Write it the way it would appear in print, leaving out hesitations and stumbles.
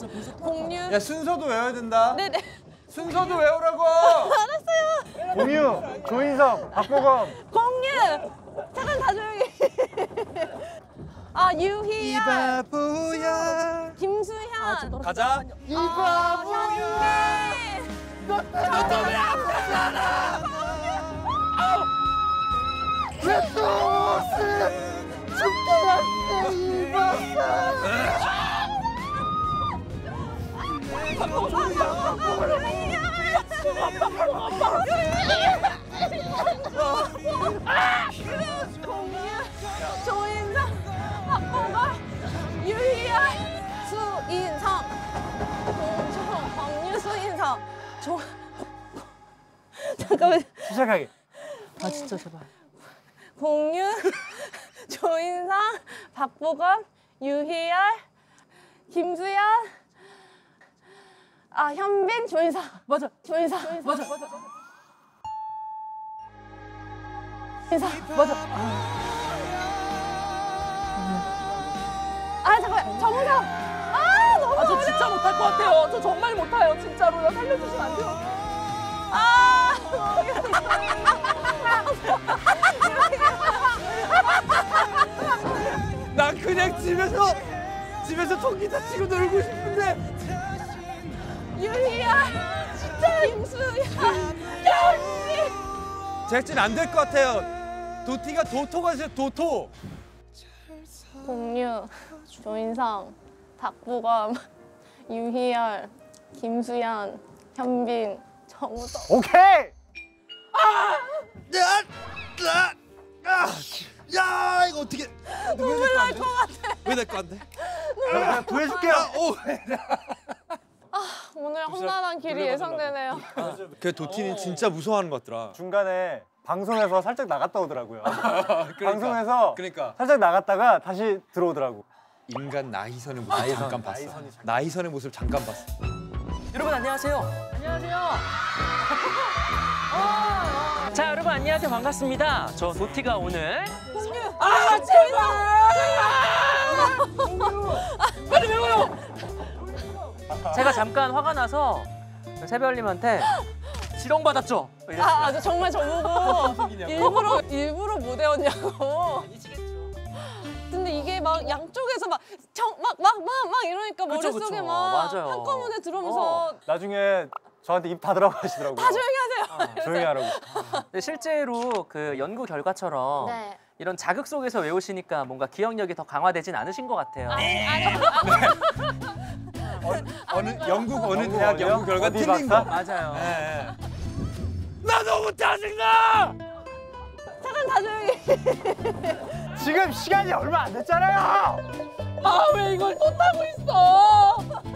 공유. 야 순서도 외워야 된다. 네네. 순서도 외우라고. 알았어요. 공유, 조인성, 박보검. 공유. 잠깐 다 조용히. 아 유희야. 바보야. 김수현. 가자. 이 바보야. 너또 왜 아프잖아. 왜 또 죽게 왔대 이 조인성, 박보검, 유희야, 수인성, 공주홍, 광유, 수인성, 잠깐만. 시작하게. 아 진짜 제발. 공유, 조인성, 박보검, 유희열, 김수연, 아 현빈, 조인성. 맞아. 조인성. 맞아. 조인성. 맞아. 아 잠깐. 정우성. 아 너무 어려워. 저 진짜 못할 것 같아요. 저 정말 못해요. 진짜로요. 살려주시면 안 돼요. 아. 난 그냥 집에서 통기타 치고 놀고 싶은데. 유희야. 진짜 김수연. 현빈. 제작진 안 될 것 같아요. 도티가 도토가 진짜 도토. 공유, 조인성, 박보검, 유희열, 김수연, 현빈, 정우성. 오케이. 야 이거 어떻게? 눈물 날 것 같아. 왜 내 거 안 돼? 내가 구해줄게요. 오늘 험난한 길이 예상되네요. 그 도티는 진짜 무서워하는 것 같더라. 중간에 방송에서 살짝 나갔다 오더라고요. 그러니까. 방송에서 그러니까 살짝 나갔다가 다시 들어오더라고. 인간 나희선의 모습 잠깐 봤어. 나희선의 모습 잠깐 봤어. 여러분 안녕하세요. 안녕하세요. 자 여러분 안녕하세요. 반갑습니다. 저 도티가 오늘 공유. 아 제발! 빨리 외워요. 제가 잠깐 화가 나서 새별님한테 지렁받았죠? 아, 정말 저보고 일부러 못 외웠냐고. 근데 이게 막 양쪽에서 막 이러니까 그쵸, 머릿속에 그쵸. 막 맞아요. 한꺼번에 들어오면서 나중에 저한테 입 닫으라고 하시더라고요. 다 조용히 하세요. 조용히 하라고. 근데 실제로 그 연구 결과처럼 네. 이런 자극 속에서 외우시니까 뭔가 기억력이 더 강화되진 않으신 것 같아요. 아니. 어느 대학 연구 결과 어디 틀린 박사? 거. 맞아요. 네. 나 너무 짜증나. 잠깐 다 조용히. 지금 시간이 얼마 안 됐잖아요. 아 왜 이걸 또 타고 있어?